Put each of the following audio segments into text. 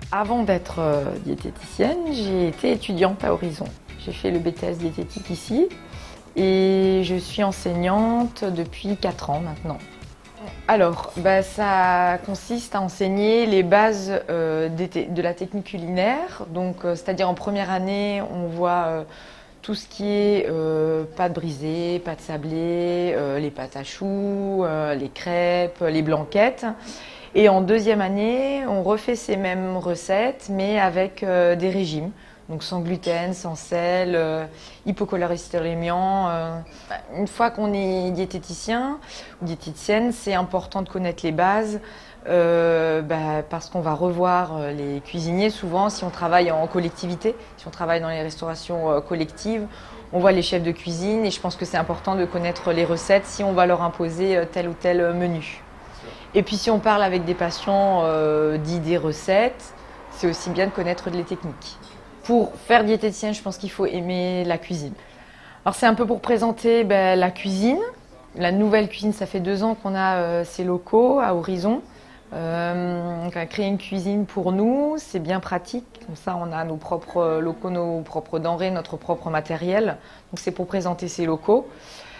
Avant d'être diététicienne, j'ai été étudiante à Horizon. J'ai fait le BTS diététique ici et je suis enseignante depuis 4 ans maintenant. Alors, ça consiste à enseigner les bases de la technique culinaire. Donc, c'est-à-dire en première année, on voit tout ce qui est pâtes brisées, pâtes sablées, les pâtes à choux, les crêpes, les blanquettes. Et en deuxième année, on refait ces mêmes recettes, mais avec des régimes. Donc sans gluten, sans sel, hypocholestérolémiant. Une fois qu'on est diététicien ou diététicienne, c'est important de connaître les bases parce qu'on va revoir les cuisiniers souvent si on travaille en collectivité, si on travaille dans les restaurations collectives. On voit les chefs de cuisine et je pense que c'est important de connaître les recettes si on va leur imposer tel ou tel menu. Et puis si on parle avec des patients d'idées recettes, c'est aussi bien de connaître les techniques. Pour faire diététicienne, je pense qu'il faut aimer la cuisine. Alors c'est un peu pour présenter la cuisine. La nouvelle cuisine, ça fait 2 ans qu'on a ces locaux à Horizon. On a créé une cuisine pour nous, c'est bien pratique. Comme ça, on a nos propres locaux, nos propres denrées, notre propre matériel. Donc c'est pour présenter ces locaux.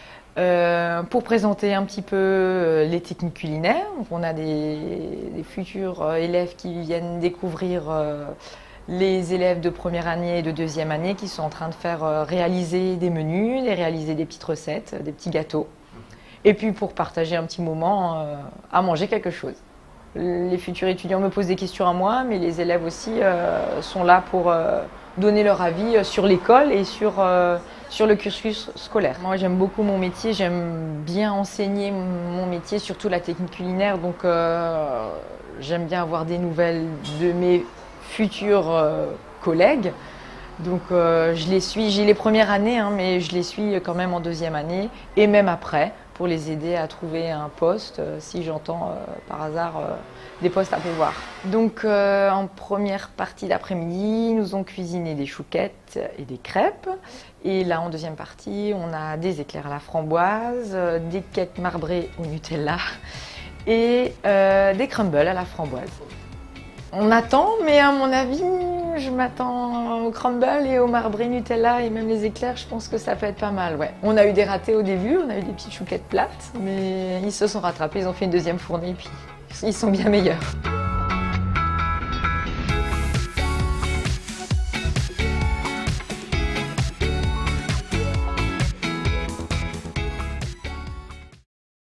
Pour présenter un petit peu les techniques culinaires. Donc on a des futurs élèves qui viennent découvrir les élèves de première année et de deuxième année qui sont en train de faire réaliser des menus, réaliser des petites recettes, des petits gâteaux. Et puis pour partager un petit moment à manger quelque chose. Les futurs étudiants me posent des questions à moi, mais les élèves aussi sont là pour donner leur avis sur l'école et sur le cursus scolaire. Moi j'aime beaucoup mon métier, j'aime bien enseigner mon métier, surtout la technique culinaire, donc j'aime bien avoir des nouvelles de mes futurs collègues. Donc je les suis, j'ai les premières années, mais je les suis quand même en deuxième année et même après pour les aider à trouver un poste si j'entends par hasard des postes à pourvoir. Donc en première partie d'après-midi, nous ont cuisiné des chouquettes et des crêpes. Et là en deuxième partie, on a des éclairs à la framboise, des cakes marbrés au Nutella et des crumbles à la framboise. On attend, mais à mon avis, je m'attends au crumble et au marbré Nutella et même les éclairs, je pense que ça peut être pas mal, ouais. On a eu des ratés au début, on a eu des petites chouquettes plates, mais ils se sont rattrapés, ils ont fait une deuxième fournée et puis ils sont bien meilleurs.